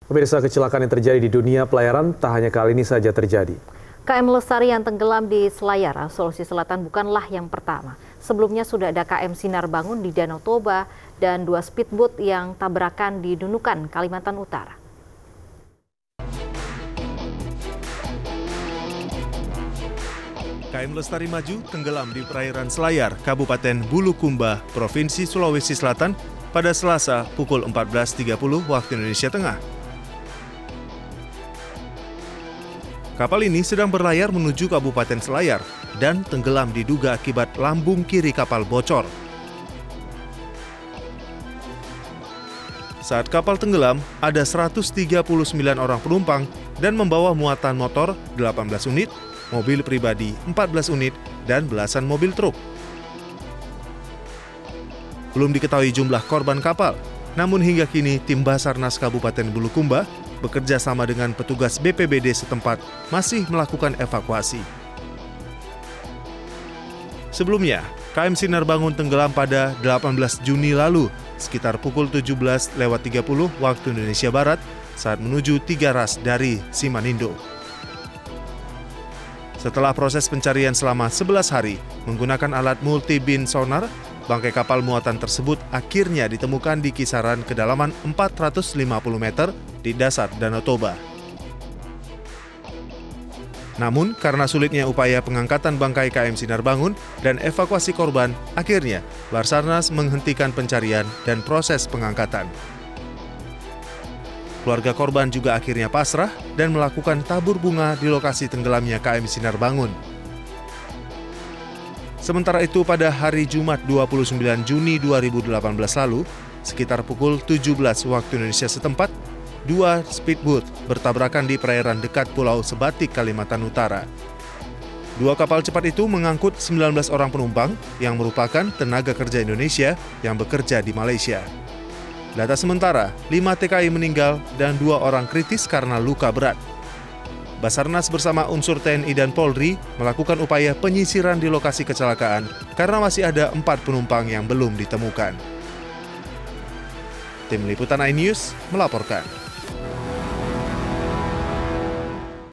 Pemirsa, kecelakaan yang terjadi di dunia pelayaran tak hanya kali ini saja terjadi. KM Lestari yang tenggelam di Selayar, Sulawesi Selatan bukanlah yang pertama. Sebelumnya sudah ada KM Sinar Bangun di Danau Toba dan 2 speedboat yang tabrakan di Nunukan, Kalimantan Utara. KM Lestari Maju tenggelam di perairan Selayar, Kabupaten Bulukumba, Provinsi Sulawesi Selatan pada Selasa pukul 14.30 waktu Indonesia Tengah. Kapal ini sedang berlayar menuju Kabupaten Selayar dan tenggelam diduga akibat lambung kiri kapal bocor. Saat kapal tenggelam, ada 139 orang penumpang dan membawa muatan motor 18 unit, mobil pribadi 14 unit, dan belasan mobil truk. Belum diketahui jumlah korban kapal, namun hingga kini tim Basarnas Kabupaten Bulukumba bekerja sama dengan petugas BPBD setempat masih melakukan evakuasi. Sebelumnya, KM Sinar Bangun tenggelam pada 18 Juni lalu, sekitar pukul 17.30 waktu Indonesia Barat saat menuju Tiga Ras dari Simanindo. Setelah proses pencarian selama 11 hari menggunakan alat multi-beam sonar, bangkai kapal muatan tersebut akhirnya ditemukan di kisaran kedalaman 450 meter di dasar Danau Toba. Namun, karena sulitnya upaya pengangkatan bangkai KM Sinar Bangun dan evakuasi korban, akhirnya Basarnas menghentikan pencarian dan proses pengangkatan. Keluarga korban juga akhirnya pasrah dan melakukan tabur bunga di lokasi tenggelamnya KM Sinar Bangun. Sementara itu, pada hari Jumat 29 Juni 2018 lalu, sekitar pukul 17 waktu Indonesia setempat, 2 speedboat bertabrakan di perairan dekat Pulau Sebatik, Kalimantan Utara. 2 kapal cepat itu mengangkut 19 orang penumpang yang merupakan tenaga kerja Indonesia yang bekerja di Malaysia. Data sementara, 5 TKI meninggal dan 2 orang kritis karena luka berat. Basarnas bersama unsur TNI dan Polri melakukan upaya penyisiran di lokasi kecelakaan karena masih ada 4 penumpang yang belum ditemukan. Tim Liputan iNews melaporkan.